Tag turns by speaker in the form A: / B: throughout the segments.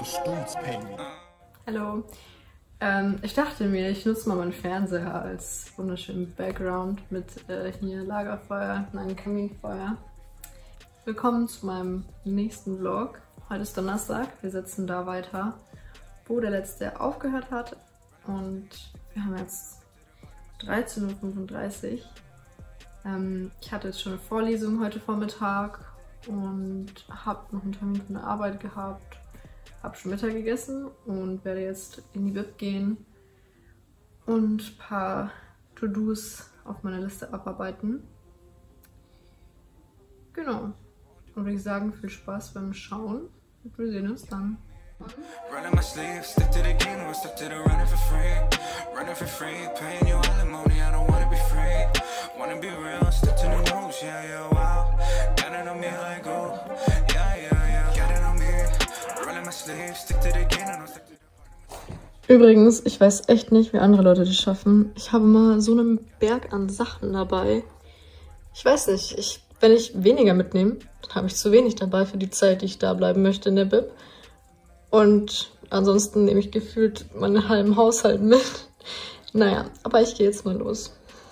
A: Hallo. Ich dachte mir, ich nutze mal meinen Fernseher als wunderschönen Background mit hier Lagerfeuer und einem Kaminfeuer. Willkommen zu meinem nächsten Vlog. Heute ist Donnerstag, wir setzen da weiter, wo der letzte aufgehört hat. Und wir haben jetzt 13:35 Uhr. Ich hatte jetzt schon eine Vorlesung heute Vormittag und habe noch einen Termin von der Arbeit gehabt. Habe schon Mittag gegessen und werde jetzt in die Bib gehen und ein paar To-Dos auf meiner Liste abarbeiten. Genau. Und würde ich sagen, viel Spaß beim Schauen und wir sehen uns dann. Übrigens, ich weiß echt nicht, wie andere Leute das schaffen. Ich habe mal so einen Berg an Sachen dabei. Ich weiß nicht, wenn ich weniger mitnehme, dann habe ich zu wenig dabei für die Zeit, die ich da bleiben möchte in der Bib. Und ansonsten nehme ich gefühlt meinen halben Haushalt mit. Naja, aber ich gehe jetzt mal los.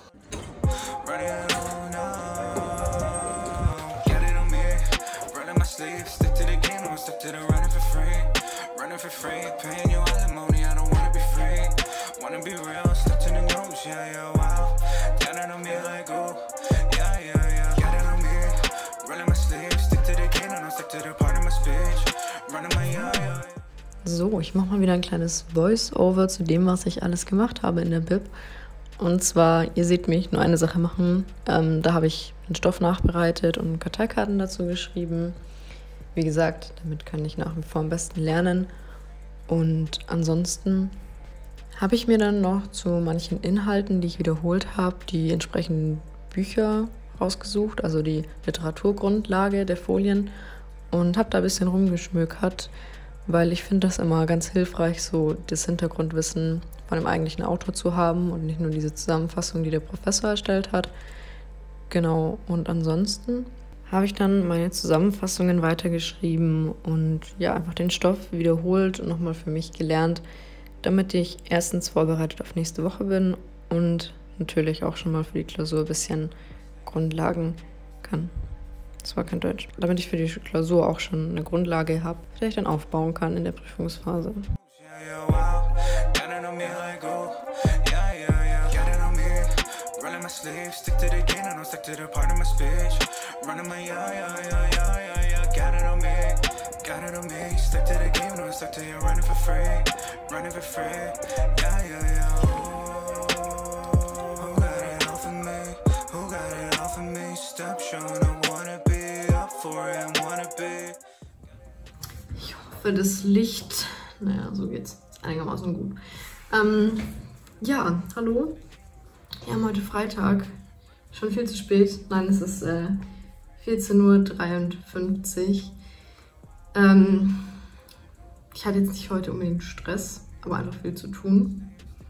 A: So, ich mache mal wieder ein kleines Voice-Over zu dem, was ich alles gemacht habe in der Bib. Und zwar, ihr seht mich nur eine Sache machen. Da habe ich den Stoff nachbereitet und Karteikarten dazu geschrieben. Wie gesagt, damit kann ich nach wie vor am besten lernen. Und ansonsten habe ich mir dann noch zu manchen Inhalten, die ich wiederholt habe, die entsprechenden Bücher rausgesucht, also die Literaturgrundlage der Folien, und habe da ein bisschen rumgeschmökert, weil ich finde das immer ganz hilfreich, so das Hintergrundwissen von dem eigentlichen Autor zu haben und nicht nur diese Zusammenfassung, die der Professor erstellt hat. Genau, und ansonsten habe ich dann meine Zusammenfassungen weitergeschrieben und ja, einfach den Stoff wiederholt und nochmal für mich gelernt, damit ich erstens vorbereitet auf nächste Woche bin und natürlich auch schon mal für die Klausur ein bisschen Grundlagen kann. Das war kein Deutsch. Damit ich für die Klausur auch schon eine Grundlage habe, die ich dann aufbauen kann in der Prüfungsphase. Ich hoffe, das Licht, naja, so geht's einigermaßen gut. Ja, hallo. Wir haben heute Freitag, schon viel zu spät. Nein, es ist 14:53 Uhr. Ich hatte jetzt nicht heute unbedingt Stress, aber einfach viel zu tun.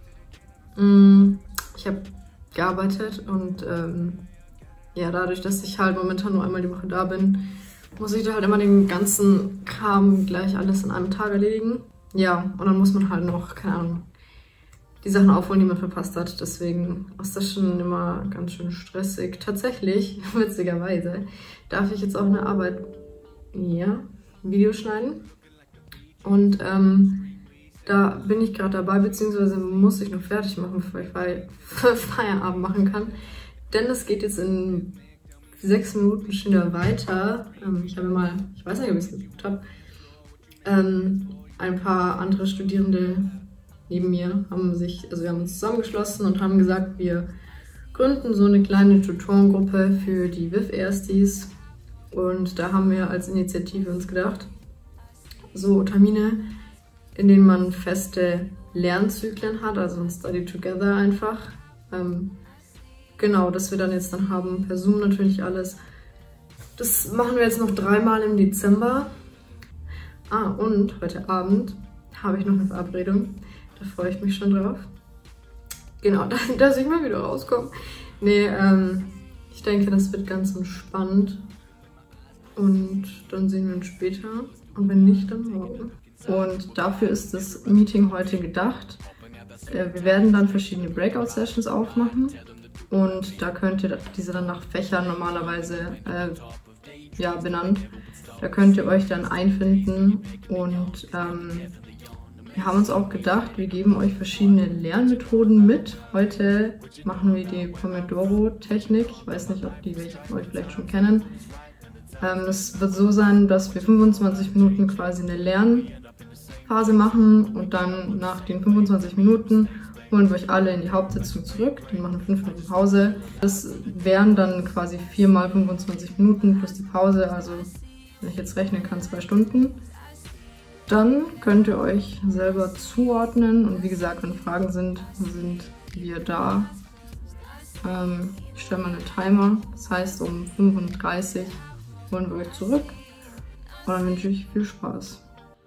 A: Ich habe gearbeitet und ja, dadurch, dass ich halt momentan nur einmal die Woche da bin, muss ich da halt immer den ganzen Kram gleich alles in einem Tag erledigen. Ja, und dann muss man halt noch, keine Ahnung, die Sachen aufholen, die man verpasst hat. Deswegen ist das schon immer ganz schön stressig. Tatsächlich, witzigerweise, darf ich jetzt auch eine Arbeit, ja, Video schneiden. Und da bin ich gerade dabei, beziehungsweise muss ich noch fertig machen, bevor ich Feierabend machen kann. Denn es geht jetzt in 6 Minuten schon wieder weiter. Ich habe mal, ich weiß nicht, ob ich es geguckt habe, ein paar andere Studierende neben mir haben sich, also wir haben uns zusammengeschlossen und haben gesagt, wir gründen so eine kleine Tutorengruppe für die WIF-Erstis. Und da haben wir als Initiative uns gedacht, so Termine, in denen man feste Lernzyklen hat, also ein Study Together einfach. Genau, dass wir dann jetzt haben, per Zoom natürlich alles. Das machen wir jetzt noch 3-mal im Dezember. Ah, und heute Abend habe ich noch eine Verabredung. Da freue ich mich schon drauf. Genau, dass ich mal wieder rauskomme. Nee, ich denke, das wird ganz entspannt. Und dann sehen wir uns später. Und wenn nicht, dann morgen. Und dafür ist das Meeting heute gedacht. Wir werden dann verschiedene Breakout-Sessions aufmachen und da könnt ihr diese dann nach Fächern normalerweise benannt. Da könnt ihr euch dann einfinden und wir haben uns auch gedacht, wir geben euch verschiedene Lernmethoden mit. Heute machen wir die Pomodoro-Technik. Ich weiß nicht, ob die welche von euch vielleicht schon kennen. Es wird so sein, dass wir 25 Minuten quasi eine Lernphase machen und dann nach den 25 Minuten holen wir euch alle in die Hauptsitzung zurück. Wir machen 5 Minuten Pause. Das wären dann quasi 4 mal 25 Minuten plus die Pause, also wenn ich jetzt rechnen kann, 2 Stunden. Dann könnt ihr euch selber zuordnen und wie gesagt, wenn Fragen sind wir da. Ich stelle mal einen Timer, das heißt um 35 holen wir euch zurück und dann wünsche ich viel Spaß.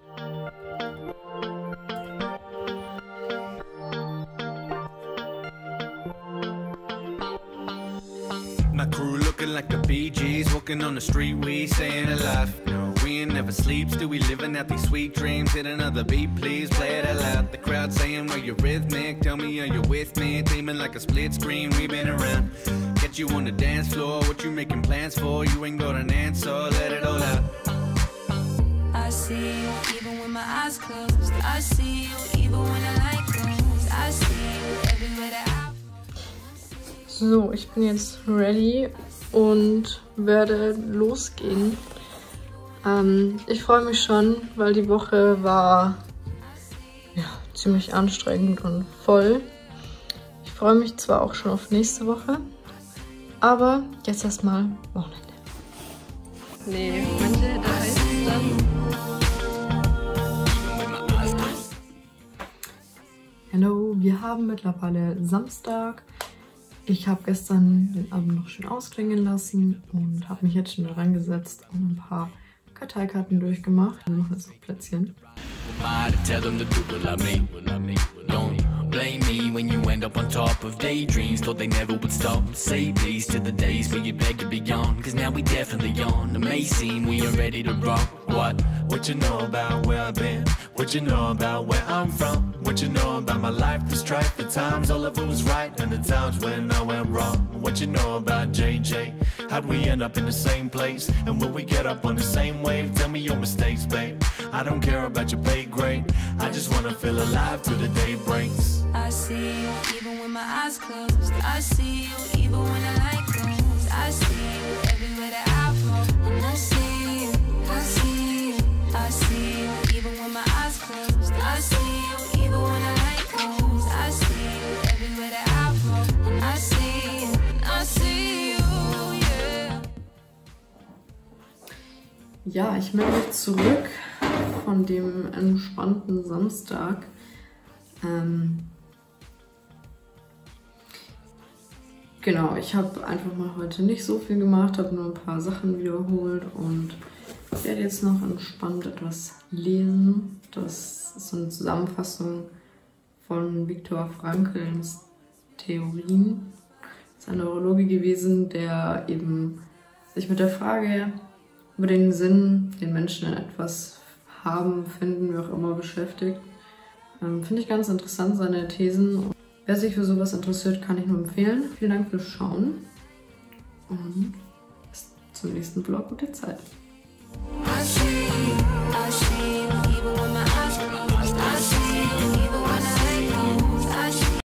B: My crew looking like the Bee Gees, walking on the street, we staying alive. No, we ain't never sleep, still we living out these sweet dreams. Hit another beat, please play it out loud. The crowd saying, well, you're rhythmic, tell me, are you with me? Teaming like a split screen, we've been around. Get you on the dance floor, what you making plans for? You ain't got an answer, let it all out.
C: I see you even with my eyes closed. I see you even when the light goes. I see you everywhere that I...
A: So, ich bin jetzt ready und werde losgehen. Ich freue mich schon, weil die Woche war ziemlich anstrengend und voll. Ich freue mich zwar auch schon auf nächste Woche, aber jetzt erstmal Wochenende. Nee, Monday, da heißt es dann. Hallo, wir haben mittlerweile Samstag. Ich habe gestern den Abend noch schön ausklingen lassen und habe mich jetzt schon da reingesetzt und ein paar Karteikarten durchgemacht. Wir machen jetzt noch Plätzchen.
D: Blame me when you end up on top of daydreams. Thought they never would stop. Say peace to the days where you beg to be gone. Cause now we definitely on. It may seem we are ready to rock. What you know about where I've been? What you know about where I'm from? What you know about my life, the strife, the times all of it was right, and the times when I went wrong. What you know about JJ? How'd we end up in the same place? And will we get up on the same wave? Tell me your mistakes, babe. I don't care about your pay grade. I just wanna feel alive till the day breaks.
C: I see you even with my eyes closed. I see you even when the light goes. I see you everywhere that I go. And I see you, I see you, I see you even when my eyes closed. I see you even when the light goes. I see you everywhere that I go. And I see you, I see you, yeah.
A: Ja, ich melde mich zurück von dem entspannten Samstag. Genau, ich habe einfach mal heute nicht so viel gemacht, habe nur ein paar Sachen wiederholt und werde jetzt noch entspannt etwas lesen. Das ist so eine Zusammenfassung von Viktor Frankls Theorien. Das ist ein Neurologe gewesen, der eben sich mit der Frage über den Sinn, den Menschen in etwas haben, finden, wie auch immer beschäftigt. Finde ich ganz interessant, seine Thesen. Wer sich für sowas interessiert, kann ich nur empfehlen. Vielen Dank fürs Schauen und bis zum nächsten Vlog. Gute Zeit.